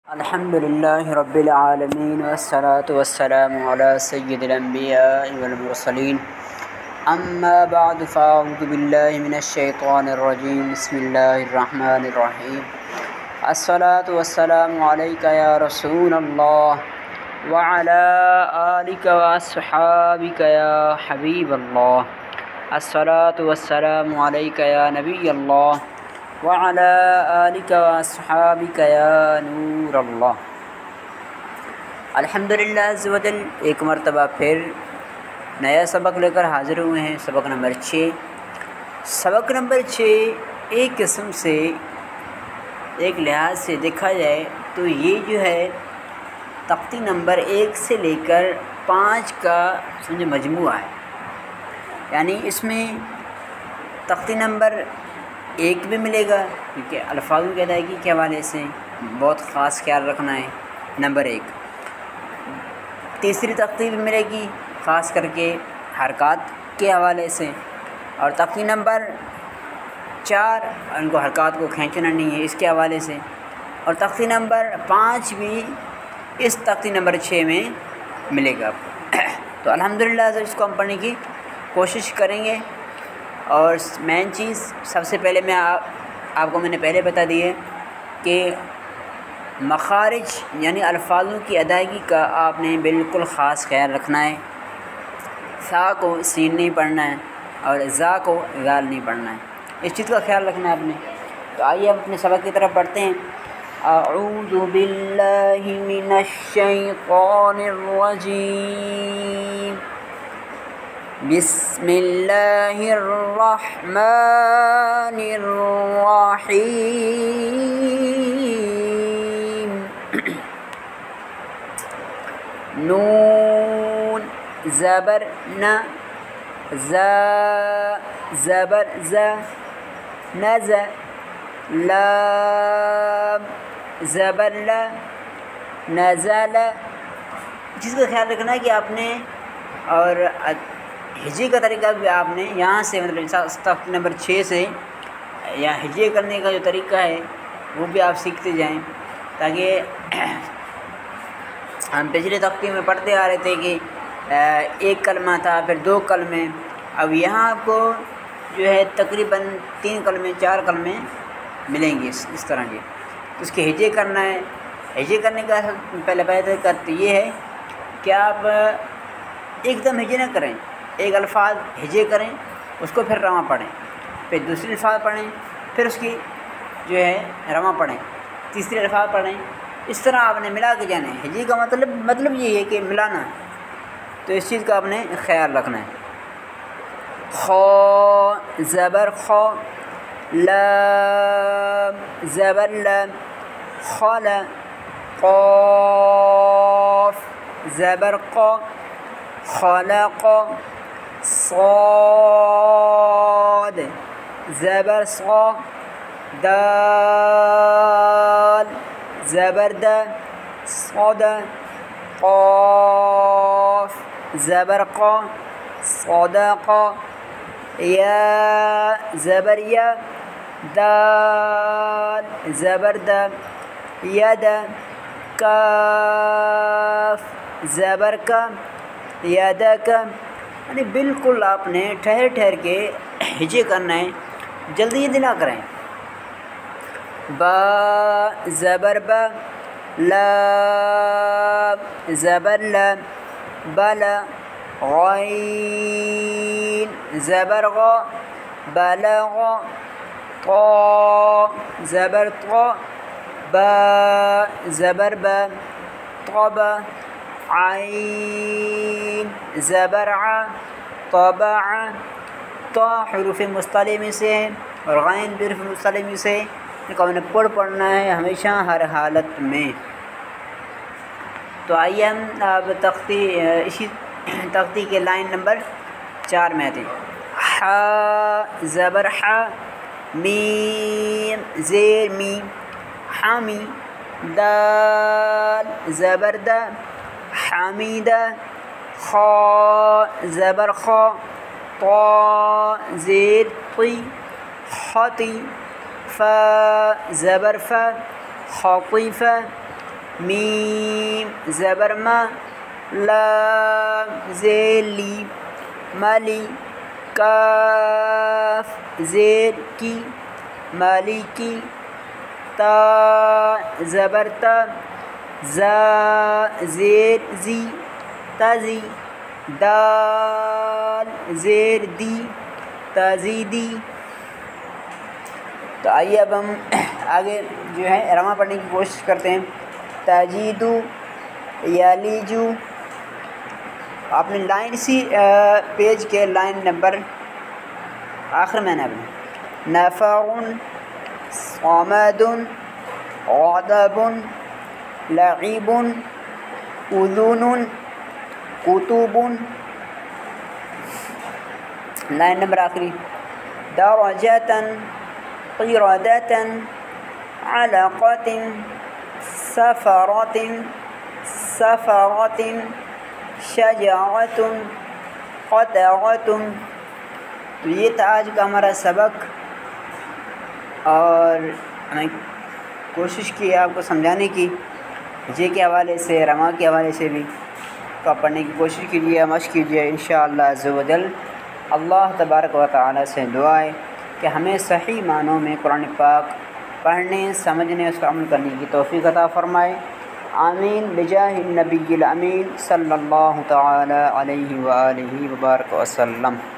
الحمد لله رب العالمين والصلاة والسلام على سيد الأنبياء والمرسلين أما بعد فأعوذ بالله من الشيطان الرجيم بسم الله الرحمن الرحيم الصلاة والسلام عليك يا رسول الله وعلى آلك وأصحابك يا حبيب الله الصلاة والسلام عليك يا نبي الله وعلى آلك وأصحابك يا نور اللہ۔ الحمدللہ عز و جل ایک مرتبہ پھر نیا سبق لے کر حاضر ہوئے ہیں، سبق نمبر 6۔ سبق نمبر 6 ایک قسم سے ایک لحاظ سے دیکھا جائے تو یہ جو ہے تختی نمبر 1 سے لے کر 5 کا سمجھے مجموعہ ہے، یعنی اس میں تختی نمبر 1 بھی ملے گا کیونکہ الفاظوں کی ادائیگی کے حوالے سے بہت خاص خیال رکھنا ہے، نمبر 1۔ تیسری تختی بھی ملے گی خاص کر کے حرکات کے حوالے سے، اور تختی نمبر 4 ان کو حرکات کو کھینچنا نہیں ہے اس کے حوالے سے، اور تختی نمبر 5 بھی اس تختی نمبر 6 میں ملے گا آپ کو۔ تو الحمدللہ اس کو ہم پڑھنے کی کوشش کریں گے۔ اور مین چیز سب سے پہلے آپ کو میں نے پہلے بتا دی ہے کہ مخارج یعنی الفاظوں کی ادائیگی کا آپ نے بالکل خاص خیال رکھنا ہے۔ سا کو سین نہیں پڑھنا ہے اور زا کو زال نہیں پڑھنا ہے، اس چیز کا خیال رکھنا ہے آپ نے۔ تو آئیے ہم اپنے سبق کی طرف پڑھتے ہیں۔ اعوذ باللہ من الشیطان الرجیم، بسم اللہ الرحمن الرحیم۔ نون زبر ن، زا زبر زا، نز، لام زبر لا، نزل۔ جس کا خیال رکھنا ہے کہ آپ نے، اور ہجے کا طریقہ بھی آپ نے یہاں سے مطلب تختی نمبر 6 سے یا ہجے کرنے کا جو طریقہ ہے وہ بھی آپ سیکھتے جائیں، تاکہ ہم پچھلے تختی میں پڑھتے آ رہے تھے کہ ایک کلمہ تھا پھر 2 کلمے، اب یہاں آپ کو جو ہے تقریباً 3 کلمے 4 کلمے ملیں گے اس طرح کے۔ تو اس کے ہجے کرنا ہے۔ ہجے کرنے کا پہلے طریقہ تو یہ ہے کہ آپ ایک دم ہجے نہ کریں، ایک الفاظ ہجے کریں، اس کو پھر رواں پڑھیں، پھر دوسری الفاظ پڑھیں، پھر اس کی جو ہے رواں پڑھیں، تیسری الفاظ پڑھیں، اس طرح آپ نے ملا کے جانا ہے۔ ہجے کا مطلب یہ ہے کہ ملانا، تو اس چیز کا آپ نے خیال رکھنا ہے۔ خو زبر خو، لام زبر لام، خل، قاف زبر قا، خلق، صاد زبر صا، دال زبر دا، صاد، قاف زبر قا، صدق، یا زبر یا، دال زبر دا، ید، کاف زبر کا، یدک۔ یعنی بالکل آپ نے ٹھہر ٹھہر کے ہجے کرنا ہے، جلدی نہ کریں۔ با زبر با، لام زبر لا، بلا، غین زبر غا، بلغ، طا زبر طا، با زبر با، طبع، عین زبر ع، طبع۔ طا حروف مصطلح میں سے ہے اور غین بھی حروف مصطلح میں سے، ان کو ہم نے پڑھنا ہے ہمیشہ ہر حالت میں۔ تو آئیے ہم اب اسی تختی کے لائن نمبر 4 میں آتے ہیں۔ ح زبر ح، میم زیر میم، حامی، دال زبر دا، حمیدہ، خا زبر خا، طا زیر طی، خطی، فا زبر فا، خطیفہ، میم زبر ما، لام زیر لی ملی، کاف زیر کی مالکی، تا زبر تا، زا زیر زی تازی، دال زیر دی تازیدی۔ تو آئیے اب ہم آگے جو ہے رما پڑھنے کی کوشش کرتے ہیں۔ تاجیدو یالیجو، آپ نے لائن اسی پیج کے لائن نمبر آخر میں نہ نافع صمد غضب لعب اذن کتب، لائن نمبر آخری درجة قردة علقة سفرة سفرة شجرة قطعة۔ تو یہ تھا آج کا ہمارا سبق، اور ہمیں کوشش کی آپ کو سمجھانے کی جے کے حوالے سے، رما کے حوالے سے بھی کا پڑھنے کی کوشش کیجیے، مشق کیجیے انشاءاللہ عز و جل۔ اللہ تبارک و تعالی سے دعا ہے کہ ہمیں صحیح معنوں میں قرآن پاک پڑھنے، سمجھنے، اس کا عمل کرنے کی توفیق عطا فرمائے، آمین بجاہ النبی الامین صلی اللہ تعالی علیہ وآلہ وبارک وسلم۔